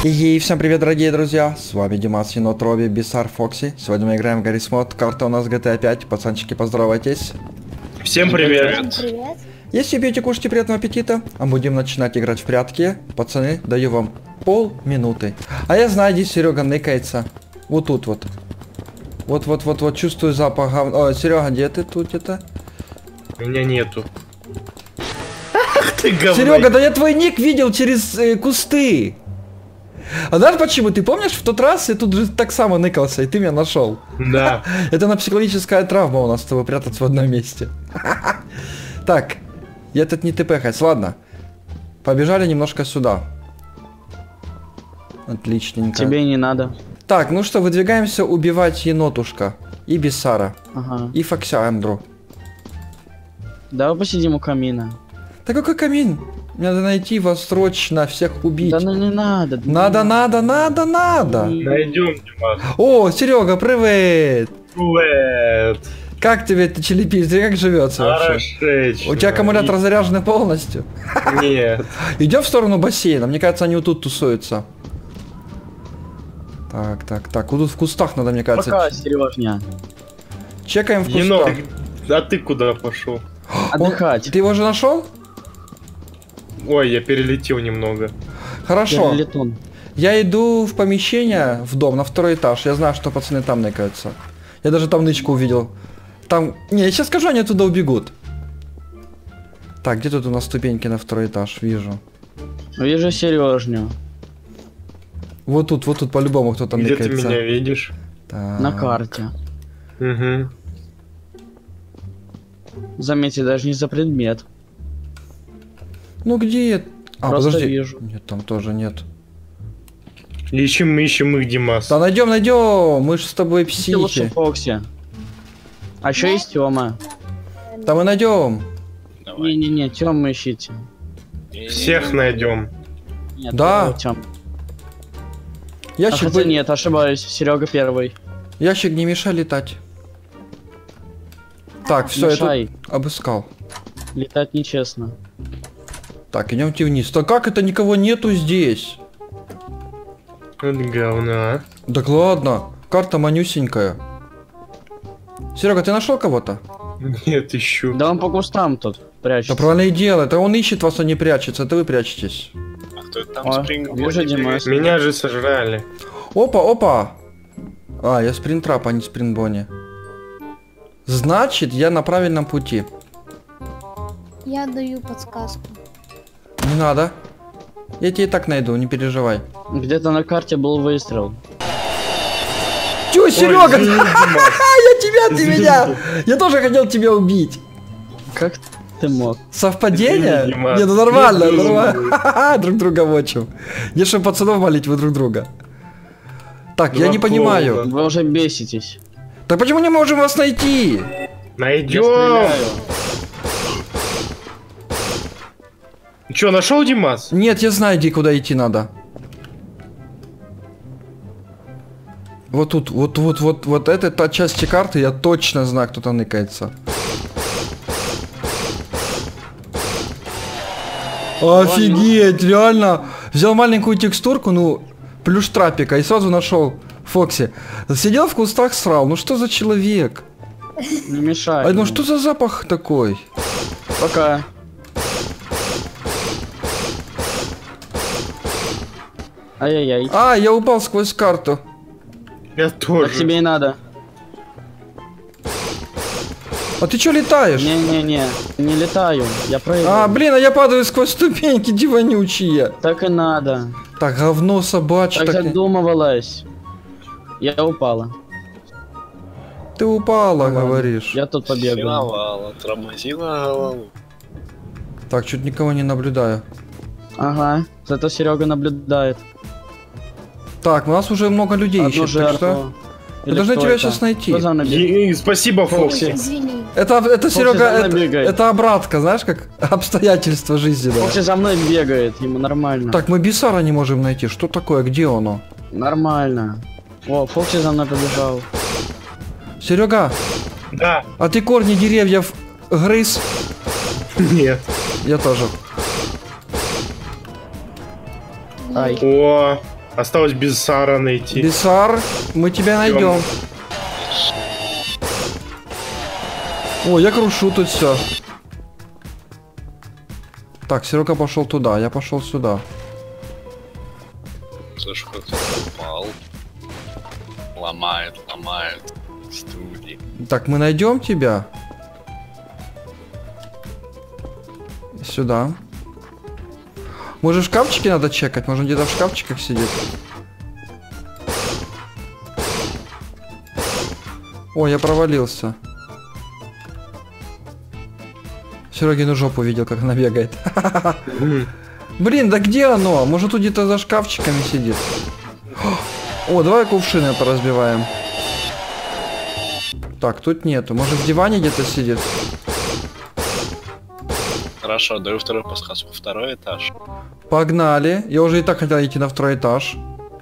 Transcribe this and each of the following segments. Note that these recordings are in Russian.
И всем привет, дорогие друзья, с вами Димас, Енот, Робби, Бисар, Фокси. Сегодня мы играем в Гаррис Мод, карта у нас GTA 5, пацанчики, поздоровайтесь. Всем привет. Всем привет. Если пьете, кушайте, приятного аппетита, а будем начинать играть в прятки. Пацаны, даю вам полминуты. А я знаю, здесь Серега ныкается. Вот тут вот. Вот, чувствую запах говна. О, Серега, где ты тут где-то? Меня нету. Ах ты говно. Серега, да я твой ник видел через кусты. А знаешь почему? Ты помнишь, в тот раз я тут же так само ныкался, и ты меня нашел. Да. Это на психологическая травма у нас с тобой прятаться в одном месте. Так, я тут не тпхать, ладно. Побежали немножко сюда. Отличненько. Тебе не надо. Так, ну что, выдвигаемся убивать енотушка. И Бисара. Ага. И Фоксяндру. Давай посидим у камина. Да какой камин? Мне надо найти вас срочно, всех убить. Да ну не надо. Надо. Найдем, Димас. О, Серега, привет! Привет. Как тебе это челепись? Тебе как живется вообще? Хорошечно. У тебя аккумулятор заряженный полностью? Нет. Идем в сторону бассейна. Мне кажется, они вот тут тусуются. Так. Вот тут в кустах надо, мне кажется. Пока, Сережня. Чекаем в Енот, кустах. а ты куда пошел? Отдыхать. Ты его уже нашел? Ой, я перелетел немного. Хорошо. Летун. Я иду в помещение, в дом, на второй этаж. Я знаю, что пацаны там ныкаются. Я даже там нычку увидел. Там... Не, я сейчас скажу, они оттуда убегут. Так, где тут у нас ступеньки на второй этаж? Вижу. Вижу Сережню. Вот тут по-любому кто-то Где ты ныкается. меня видишь? Так. На карте. Угу. Заметьте, даже не за предмет. Ну где? А, Просто подожди. вижу. Нет, там тоже нет. Ищем их, Димас. Да найдем. Мы же с тобой Ищи лучше психи. Фокси. А еще есть Тёма. Да мы найдем. Не-не-не, Тёму ищите. Всех найдем. Нет, Да. Тём. Ящик, Хотя нет, ошибаюсь. Серега первый. Ящик, не мешай летать. Так, все, я Мешай. тут обыскал. Летать нечестно. Так, идемте вниз. Да как это никого нету здесь? Вот говна. Так ладно, карта манюсенькая. Серега, ты нашел кого-то? Нет, ищу. Да он по кустам тут Да прячется. правильно и делает. А он ищет вас, а не прячется. Это вы прячетесь. А кто это там О, спрыгнул? вижу Димас. Меня же сожрали. Опа. А, я спринтрап, а не спринтбони. Значит, я на правильном пути. Я даю подсказку. Не надо. Я тебя и так найду, не переживай. Где-то на карте был выстрел. Чё, Серега? извини, Димас. Ты меня! Я тоже хотел тебя убить. Как ты мог? Совпадение? Извини, Димас. Не, ну нормально, Нет, нормально. Друг друга мочим. Не чтобы пацанов молить, вы друг друга. Так, я не Два понимаю. клоуна. Вы уже беситесь. Так почему не можем вас найти? Я Найдем. стреляю. Че, нашел Димас? Нет, я знаю, где куда идти надо. Вот тут, вот это та часть карты, я точно знаю, кто там ныкается. Офигеть, реально. Взял маленькую текстурку, ну, плюс трапика, и сразу нашел Фокси. Сидел в кустах, срал. Ну что за человек? Не мешай. А, ну ему. что за запах такой? Пока. Ай-яй-яй. А, я упал сквозь карту. Я Так тоже. тебе и надо. А ты чё летаешь? Не-не-не, не летаю. Я прыгаю. А, блин, а я падаю сквозь ступеньки диванючие. Так и надо. Так, говно собачье. Так Так... задумывалась. Я упала. Ты упала, Ладно, говоришь. Я тут побегаю. Синовала, тормозила голову. Так, чуть никого не наблюдаю. Ага, зато Серега наблюдает. Так, у нас уже много людей Одну ищет, так что... жертву. Мы Или должны кто тебя это? сейчас найти. Кто за мной бегает? Спасибо, Фокси. Извини. Это Серега, за мной бегает. это обратка, знаешь, как обстоятельства жизненные. Фокси за мной бегает, ему нормально. Так, мы Бисара не можем найти. Что такое? Где оно? Нормально. О, Фокси за мной побежал. Серега, Да. а ты корни деревьев грыз? Нет. Я тоже. Ай. О, Осталось Бисара найти. Бисар, мы тебя найдем. О, я крушу тут все. Так, Серега пошел туда, я пошел сюда. Слышу, как кто-то упал. Ломает студии. Так, мы найдем тебя. Сюда. Может, в шкафчике надо чекать? Может, где-то в шкафчиках сидит? О, я провалился. Серегину жопу видел, как она бегает. Блин, да где оно? Может, тут где-то за шкафчиками сидит? О, давай кувшины поразбиваем. Так, тут нету. Может, в диване где-то сидит? Хорошо, даю вторую подсказку. Второй этаж. Погнали. Я уже и так хотел идти на второй этаж.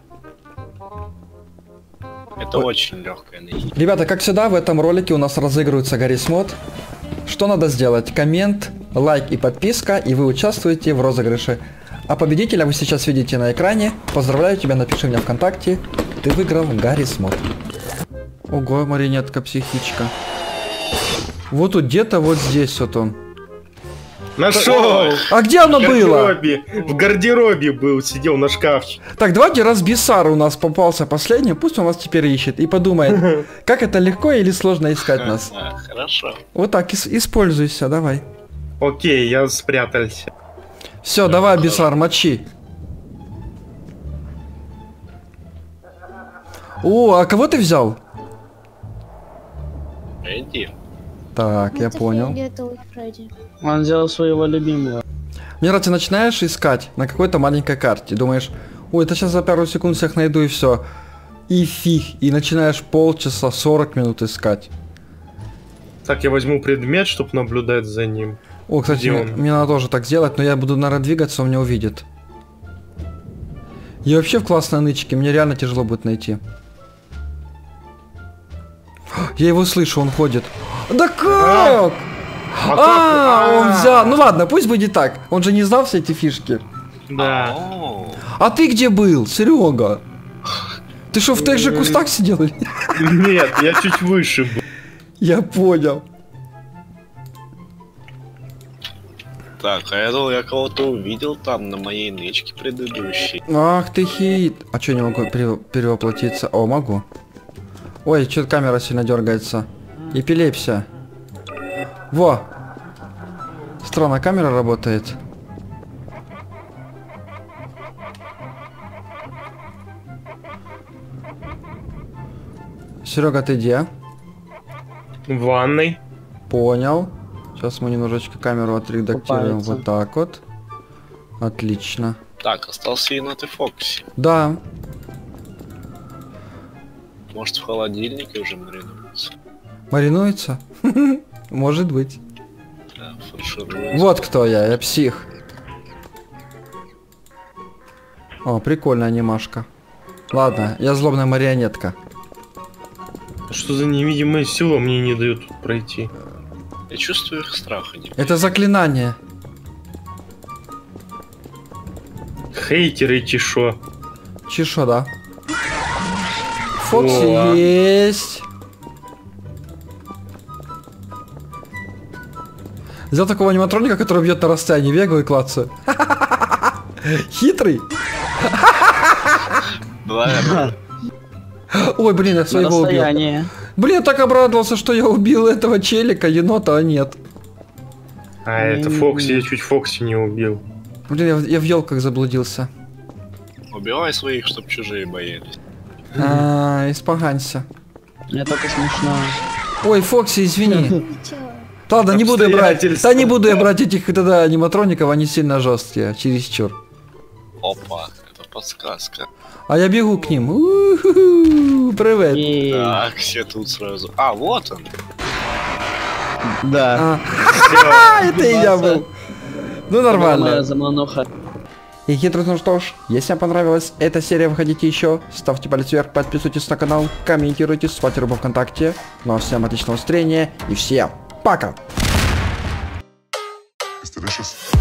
Это очень легкое найти. Ребята, как всегда, в этом ролике у нас разыгрывается Гаррис Мод. Что надо сделать? Коммент, лайк и подписка, и вы участвуете в розыгрыше. А победителя вы сейчас видите на экране. Поздравляю тебя, напиши мне ВКонтакте. Ты выиграл Гаррис Мод. Ого, марионетка психичка. Вот тут где-то вот здесь вот он. Нашел! А где оно было? В гардеробе был, сидел на шкафчике. Так, давайте, раз Бисар у нас попался последним, пусть он вас теперь ищет и подумает, как это легко или сложно искать нас. Хорошо. Вот так, используйся, давай. Окей, я спрятался. Все, давай, Бисар, мочи. О, а кого ты взял? Иди. Так, я Это понял. фиолетовый Фредди. Он взял своего любимого. Мне нравится, начинаешь искать на какой-то маленькой карте. Думаешь, ой, это сейчас за пару секунд всех найду и все. И фиг. И начинаешь полчаса, 40 минут искать. Так, я возьму предмет, чтобы наблюдать за ним. О, кстати, Где он? мне надо тоже так сделать, но я буду, наверное, двигаться, он меня увидит. Я вообще в классной нычке, мне реально тяжело будет найти. Я его слышу, он ходит. Да как? Он взял. Ну ладно, пусть будет так. Он же не знал все эти фишки. Да. О, А ты где был, Серега? Ты что, в тех же кустах сидел? Нет, я чуть выше был. Я понял. так, а я думал, я кого-то увидел там на моей нычке предыдущей. Ах ты хит. А что, не могу перевоплотиться? О, могу. Ой, что-то камера сильно дергается. Эпилепсия. Во! Странно, камера работает. Серега, ты где? В ванной. Понял. Сейчас мы немножечко камеру отредактируем. Купается. Вот так вот. Отлично. Так, остался енот и Фокси. Да. Может, в холодильнике уже маринуется? Маринуется? Может быть. Да, фаршируется. Вот кто я псих. О, прикольная анимашка. Ладно, я злобная марионетка. Что за невидимая сила мне не дают тут пройти? Я чувствую их страх. Они... Это заклинание. Хейтеры чешо. Чешо, да. Фокси О. есть. Взял такого аниматроника, который бьет на расстоянии, бегаю и клацаю. Хитрый. Да, Ой, блин, я На своего убил. расстоянии. Блин, я так обрадовался, что я убил этого челика, енота, а нет. А это Фокси, я чуть Фокси не убил. Блин, я в елках заблудился. убивай своих, чтоб чужие боялись. Испоганься. Мне только смешно. Ой, Фокси, извини. Чё? Ладно, не буду я брать. Обстоятельства. Да не буду я брать этих тогда аниматроников, они сильно жесткие, чересчур. Опа, это подсказка. А я бегу к ним. У-ху-ху, привет. И... Так, все тут сразу. А, вот он. Да. Это и я был. Ну Моя нормально. замануха. И хитро, ну что ж, если вам понравилась эта серия, выходите еще, ставьте палец вверх, подписывайтесь на канал, комментируйте, ставьте рубу ВКонтакте. Ну а всем отличного настроения и всем пока! It's delicious.